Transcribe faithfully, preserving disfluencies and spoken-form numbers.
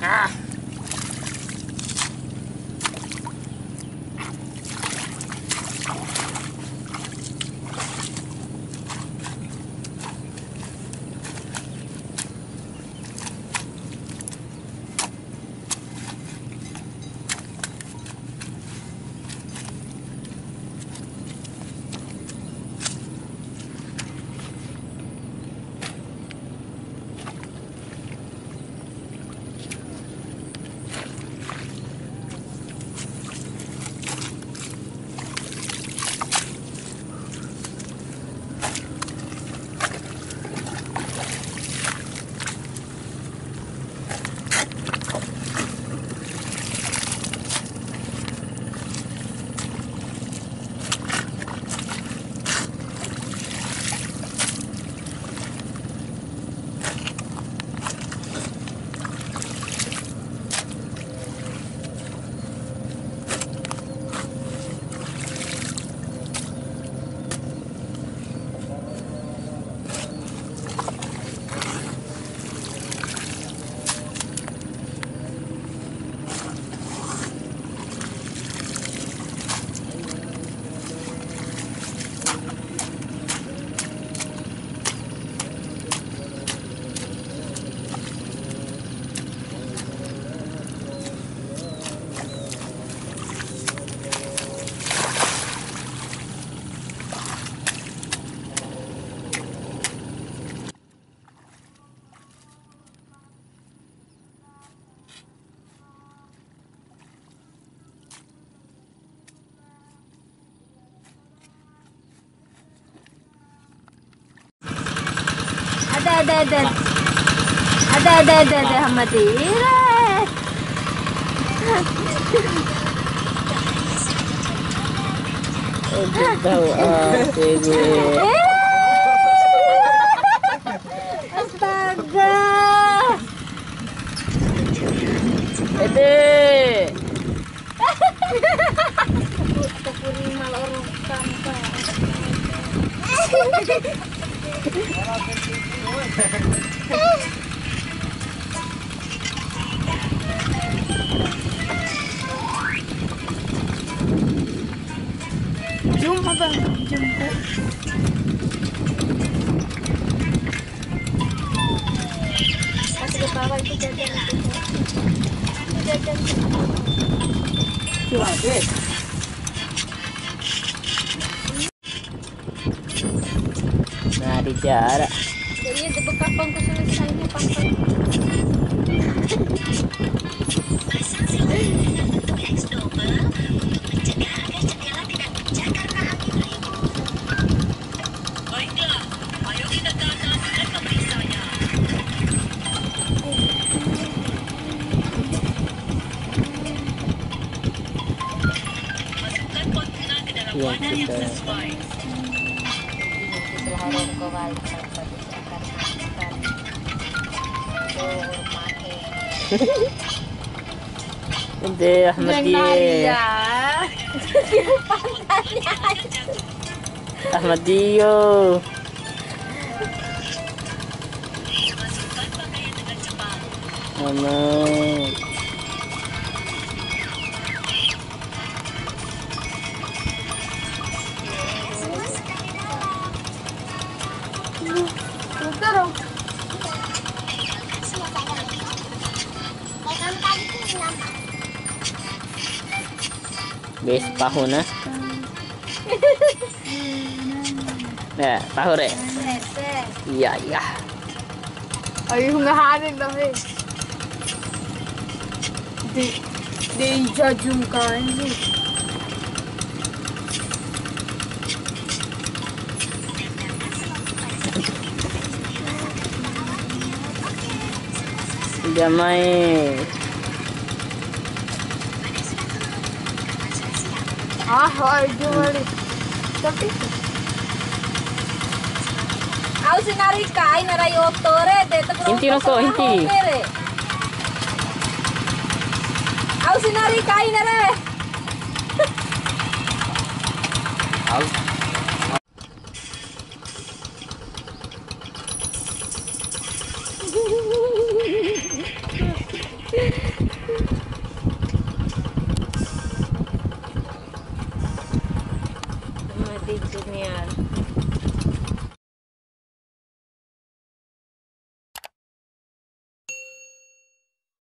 Ah. Ada ada ada ada ada ada ada Hamadi. Untuk tahu apa gue. Astaga. Ede. Kepuri malah orang tanpa. Jumpa bang, jumpa. Kasih ke bawah itu jajan itu. Itu jajan. Coba deh. Nah, di jarak. Jadi di bekas bangku selesainya pangkat. Iya, kita. Ede Ahmadiyah. Ahmadiyah. Mama. Bes tahu na. Nah, tahu deh. Iya, iya. Ayo ngahanin dami. Di di jajungkan sih. Damai. Ah, ayo balik. Tapi aku sinari kai narai otore dete pro. Inti noko, inti. Aku sinari kai nare. Au. Ginian.